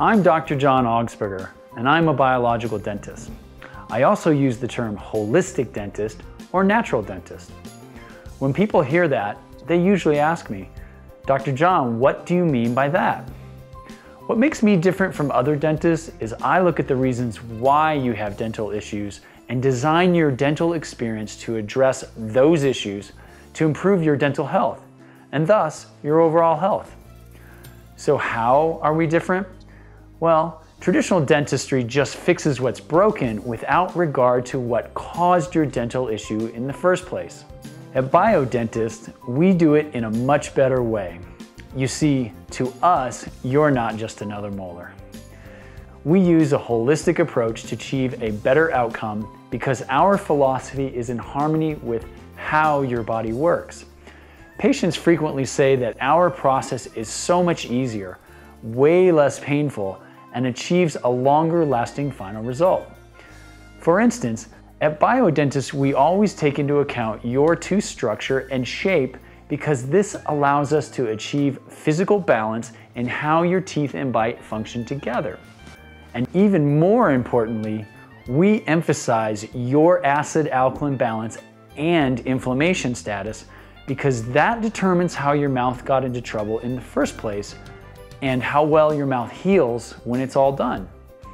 I'm Dr. John Augsburger, and I'm a biological dentist. I also use the term holistic dentist or natural dentist. When people hear that, they usually ask me, Dr. John, what do you mean by that? What makes me different from other dentists is I look at the reasons why you have dental issues and design your dental experience to address those issues to improve your dental health and thus your overall health. So how are we different? Well, traditional dentistry just fixes what's broken without regard to what caused your dental issue in the first place. At Biodentist, we do it in a much better way. You see, to us, you're not just another molar. We use a holistic approach to achieve a better outcome because our philosophy is in harmony with how your body works. Patients frequently say that our process is so much easier, way less painful, and achieves a longer lasting final result. For instance, at Biodentist, we always take into account your tooth structure and shape because this allows us to achieve physical balance in how your teeth and bite function together. And even more importantly, we emphasize your acid-alkaline balance and inflammation status because that determines how your mouth got into trouble in the first place and how well your mouth heals when it's all done.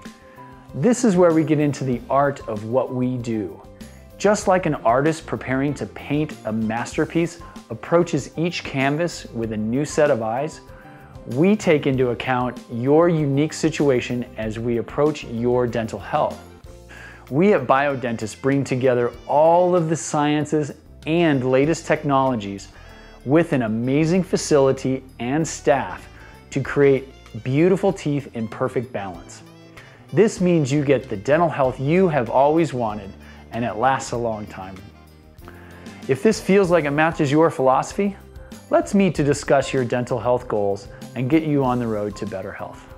This is where we get into the art of what we do. Just like an artist preparing to paint a masterpiece approaches each canvas with a new set of eyes, we take into account your unique situation as we approach your dental health. We at Biodentist bring together all of the sciences and latest technologies with an amazing facility and staff to create beautiful teeth in perfect balance. This means you get the dental health you have always wanted, and it lasts a long time. If this feels like it matches your philosophy, let's meet to discuss your dental health goals and get you on the road to better health.